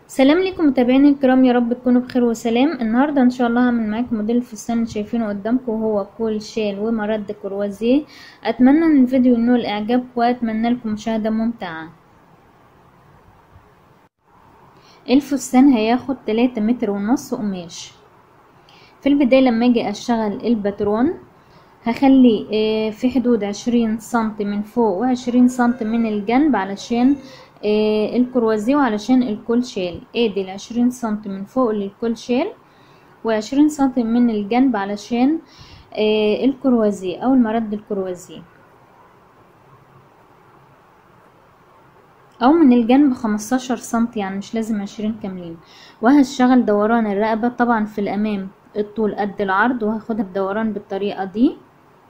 سلام لكم متابعيني الكرام، يا رب تكونوا بخير وسلام. النهارده ان شاء الله هعمل معاكم موديل الفستان اللي شايفينه قدامكم، وهو كول شال ومرد كروازيه. اتمنى ان الفيديو ينول اعجابكم، واتمنى لكم مشاهده ممتعه. الفستان هياخد 3 متر ونص قماش. في البدايه لما اجي اشتغل الباترون هخلي في حدود 20 سنتي من فوق و20 سنتي من الجنب علشان الكروازيه وعلشان الكول شال. ادي 20 سنتي من فوق للكول شال و20 سنتي من الجنب علشان الكروازيه او المرد الكروازيه، او من الجنب 15 سنتي، يعني مش لازم 20 كاملين. وهشتغل دوران الرقبة طبعا في الامام الطول قد العرض، وهاخدها بدوران بالطريقة دي.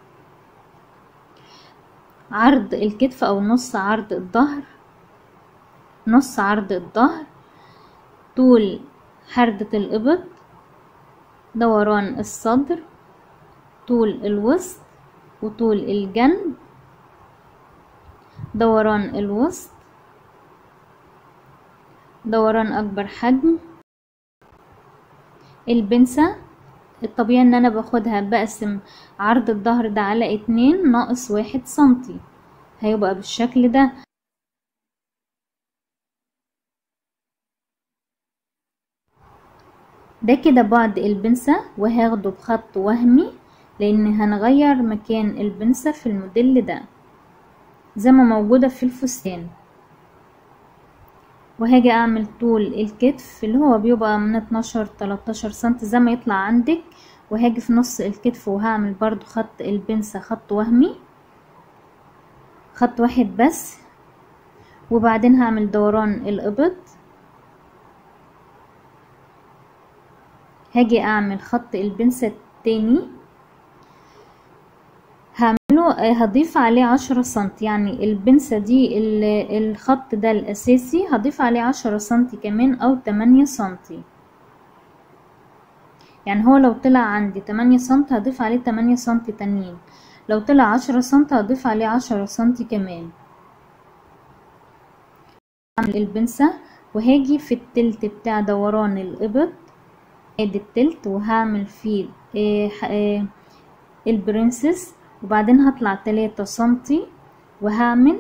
عرض الكتف او نص عرض الظهر، نص عرض الظهر، طول حردة الإبط، دوران الصدر، طول الوسط وطول الجنب، دوران الوسط، دوران اكبر حجم. البنسة الطبيعي ان انا باخدها بقسم عرض الظهر ده على 2 ناقص 1 سنتي، هيبقى بالشكل ده. ده كده بعد البنسة، وهاخده بخط وهمي لان هنغير مكان البنسة في الموديل ده زي ما موجودة في الفستان. وهاجي اعمل طول الكتف اللي هو بيبقى من 12-13 سنتي زي ما يطلع عندك، وهاجي في نص الكتف وهعمل برضو خط البنسة خط وهمي، خط واحد بس. وبعدين هعمل دوران الإبط، هاجي اعمل خط البنسة التاني هعمله هضيف عليه 10 سنتي، يعني البنسة دي الخط ده الاساسي هضيف عليه 10 سنتي كمان او 8 سنتي. يعني هو لو طلع عندي 8 سنتي هضيف عليه 8 سنتي تانيين، لو طلع 10 سنتي هضيف عليه 10 سنتي كمان. هعمل البنسة وهاجي في التلت بتاع دوران الإبط، ادي التلت، وهعمل فيه البرنسس، وبعدين هطلع 3 سنتي وهعمل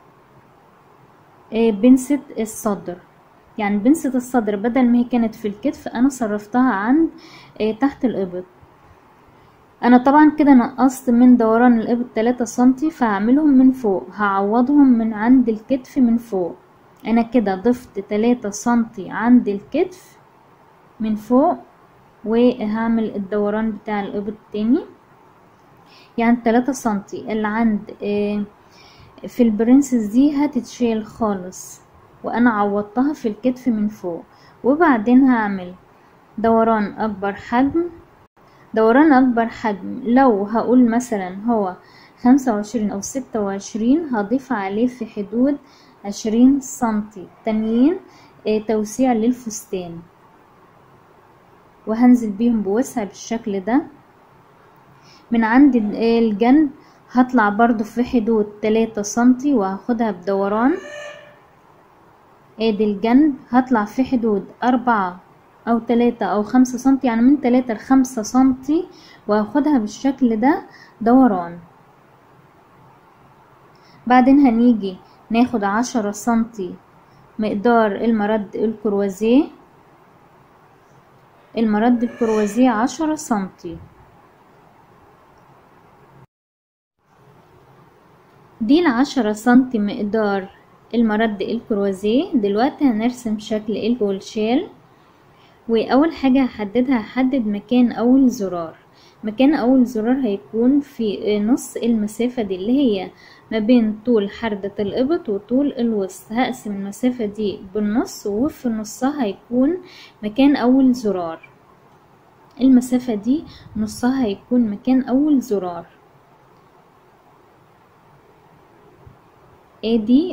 بنسة الصدر. يعني بنسة الصدر بدل ما هي كانت في الكتف انا صرفتها عند تحت الإبط. انا طبعا كده نقصت من دوران الإبط 3 سنتي، فهعملهم من فوق، هعوضهم من عند الكتف من فوق. انا كده ضفت 3 سنتي عند الكتف من فوق، وهعمل الدوران بتاع الإبط تاني. يعني 3 سنتي اللي عند في البرنسس دي هتتشيل خالص، وانا عوضتها في الكتف من فوق. وبعدين هعمل دوران اكبر حجم. دوران اكبر حجم لو هقول مثلا هو 25 او 26 هضيف عليه في حدود 20 سنتي تانيين توسيع للفستان، وهنزل بيهم بوسع بالشكل ده. من عند الجنب هطلع برضو في حدود 3 سنتي وهاخدها بدوران. ادي الجنب هطلع في حدود 4 او 3 او 5 سنتي، يعني من 3 ل5 سنتي، وهاخدها بالشكل ده دوران. بعدين هنيجي ناخد 10 سنتي مقدار المرد الكروازيه، المرد الكروازيه 10 سنتي. دي 10 سنتي مقدار المرد الكروازيه. دلوقتي هنرسم شكل الكول شال. واول حاجة هحدد مكان اول زرار. مكان اول زرار هيكون في نص المسافة دي اللي هي ما بين طول حردة الإبط وطول الوسط. هقسم المسافة دي بالنص، وفي نصها هيكون مكان اول زرار. المسافة دي نصها هيكون مكان اول زرار. ادي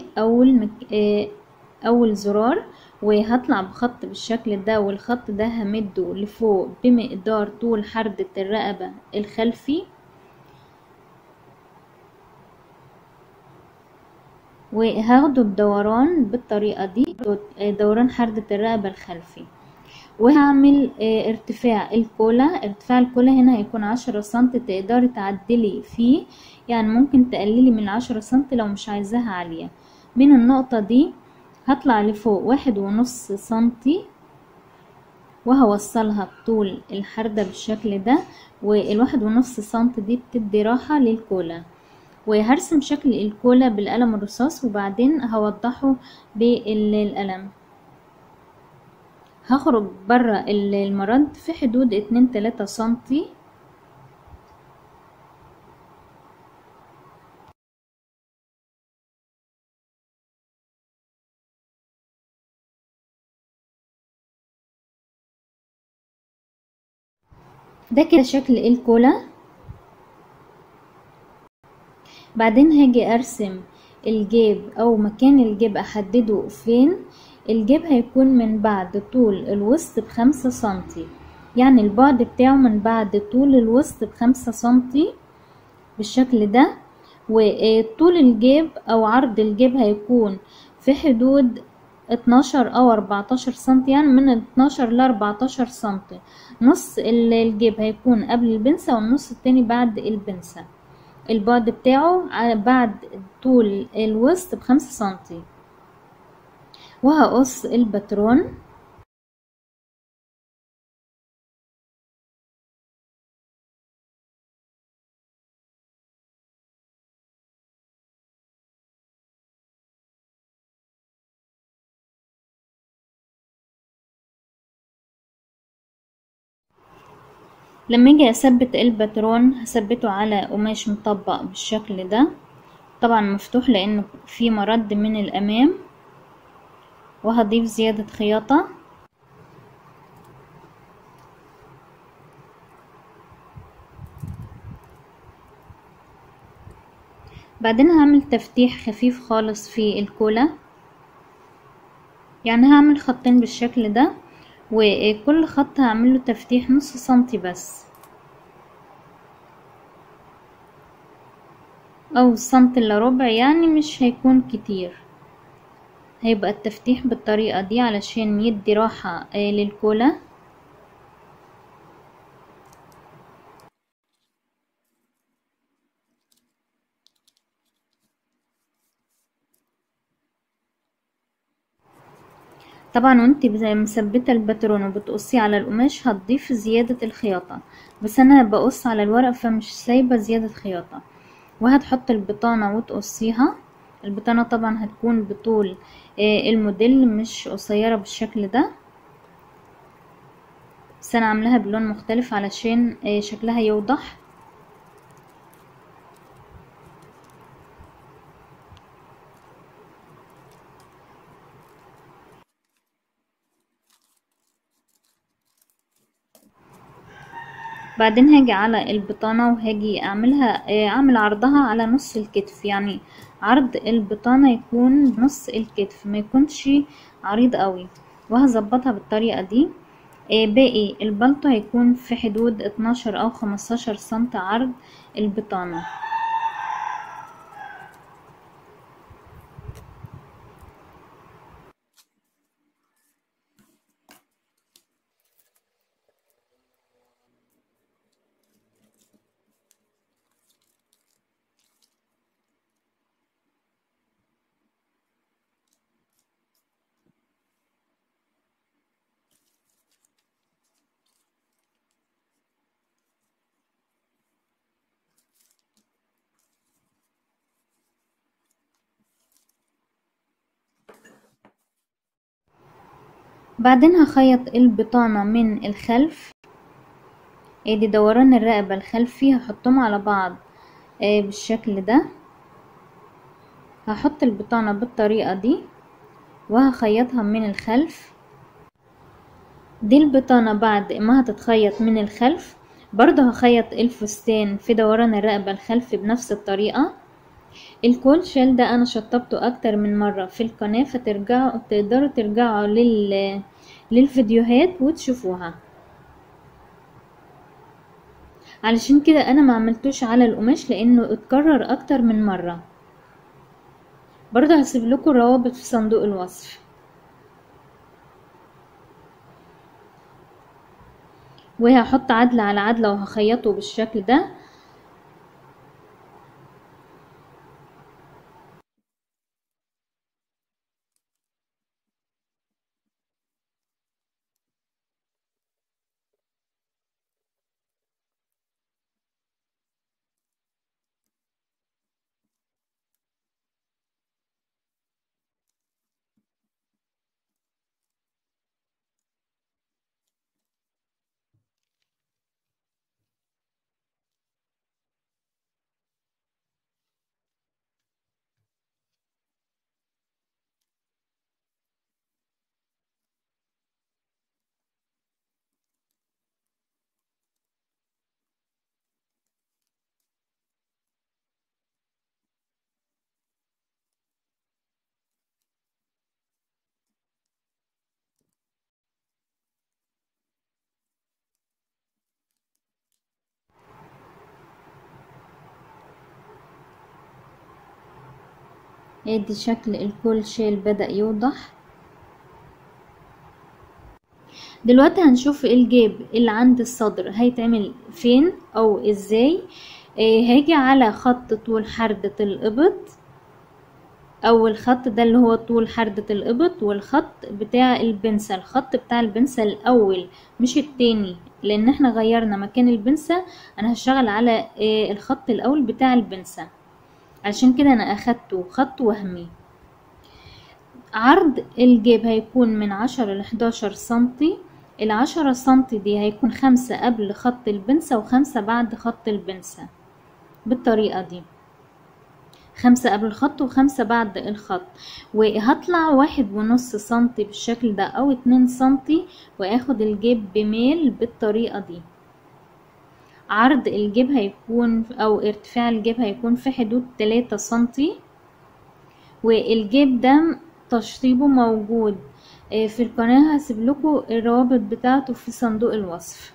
اول زرار، وهطلع بخط بالشكل ده، والخط ده همده لفوق بمقدار طول حردة الرقبة الخلفي، وهاخده بدوران بالطريقة دي، دوران حردة الرقبة الخلفي. وهعمل ارتفاع الكولا هنا هيكون 10 سنتي. تقدري تعدلي فيه، يعني ممكن تقللي من 10 سنتي لو مش عايزاها عالية. من النقطة دي هطلع لفوق 1.5 سنتي، وهوصلها بطول الحردة بالشكل ده. وال1.5 سنتي دي بتدي راحة للكولا. وهرسم شكل الكولا بالقلم الرصاص، وبعدين هوضحه بالقلم. هخرج برا المرد في حدود 2-3 سنتي. ده كده شكل الكولا. بعدين هاجي ارسم الجيب او مكان الجيب، احدده فين. الجيب هيكون من بعد طول الوسط ب5 سنتي، يعني البعد بتاعه من بعد طول الوسط ب5 سنتي بالشكل ده. وطول الجيب او عرض الجيب هيكون في حدود 12 او 14 سنتي، يعني من 12 ل 14 سنتي. نص الجيب هيكون قبل البنسة، والنص التاني بعد البنسة. البعد بتاعه بعد طول الوسط ب5 سنتي. وهقص الباترون. لما اجي اثبت الباترون هثبته على قماش مطبق بالشكل ده، طبعا مفتوح لانه في مرد من الامام. وهضيف زيادة خياطة. بعدين هعمل تفتيح خفيف خالص في الكولا، يعني هعمل خطين بالشكل ده، وكل خط هعمله تفتيح نص سنتي بس، او سنتي الا ربع، يعني مش هيكون كتير. هيبقى التفتيح بالطريقة دي علشان يدي راحة للكولا. طبعا وانت مثبته الباترون وبتقصيه على القماش هتضيف زيادة الخياطة، بس انا بقص على الورق فمش سايبة زيادة خياطة. وهتحط البطانة وتقصيها. البطانة طبعا هتكون بطول الموديل، مش قصيرة بالشكل ده، بس انا عاملاها بلون مختلف علشان شكلها يوضح. بعدين هاجي على البطانة وهاجي اعمل عرضها على نص الكتف، يعني عرض البطانة يكون نص الكتف، ما يكونش عريض قوي. وهظبطها بالطريقة دي. باقي البلطو هيكون في حدود 12 او 15 سنتي عرض البطانة. بعدين هخيط البطانة من الخلف. ادي دوران الرقبة الخلفي هحطهم على بعض بالشكل ده. هحط البطانة بالطريقة دي وهخيطها من الخلف. دي البطانة بعد ما هتتخيط من الخلف. برضه هخيط الفستان في دوران الرقبة الخلفي بنفس الطريقة. الكول شيل ده انا شطبته اكتر من مرة في القناة، تقدروا ترجعوا للفيديوهات وتشوفوها. علشان كده انا ما عملتوش على القماش لانه اتكرر اكتر من مرة. برضه هسيب لكم الروابط في صندوق الوصف. وهحط عدلة على عدلة وهخيطه بالشكل ده. ادي شكل الكول شيل بدأ يوضح. دلوقتي هنشوف الجيب اللي عند الصدر هيتعمل فين او ازاي. هاجي على خط طول حردة الابط، او الخط ده اللي هو طول حردة الابط، والخط بتاع البنسة، الخط بتاع البنسة الاول مش التاني، لان احنا غيرنا مكان البنسة. انا هشتغل على الخط الاول بتاع البنسة، عشان كده انا اخدته خط وهمي. عرض الجيب هيكون من 10 ل 11 سنتي. ال10 سنتي دي هيكون 5 قبل خط البنسة و5 بعد خط البنسة، بالطريقة دي، 5 قبل الخط و5 بعد الخط. وهطلع 1.5 سنتي بالشكل ده او 2 سنتي، واخد الجيب بميل بالطريقة دي. عرض الجيب هيكون او ارتفاع الجيب هيكون في حدود 3 سنتي. والجيب ده تشطيبه موجود في القناة، هسيب لكم الروابط بتاعته في صندوق الوصف.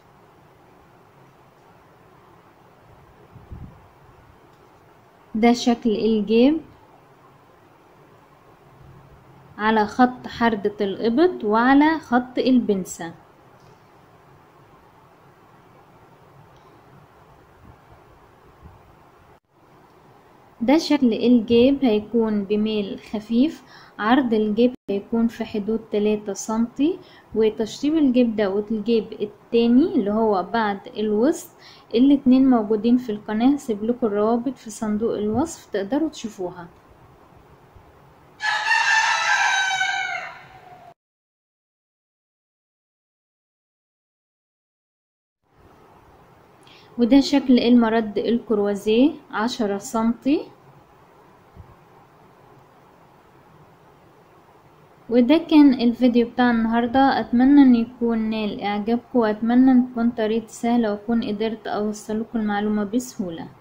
ده شكل الجيب على خط حردة الإبط وعلى خط البنسة. ده شكل الجيب هيكون بميل خفيف. عرض الجيب هيكون في حدود 3 سنتي. وتشطيب الجيب ده والجيب التاني اللي هو بعد الوسط، الاتنين موجودين في القناة، هسيب لكم الروابط في صندوق الوصف تقدروا تشوفوها. وده شكل المرد الكروازيه 10 سنتي. وده كان الفيديو بتاع النهاردة. اتمنى ان يكون نال اعجابكم، واتمنى ان تكون طريقتي سهلة واكون قدرت اوصلكم المعلومة بسهولة.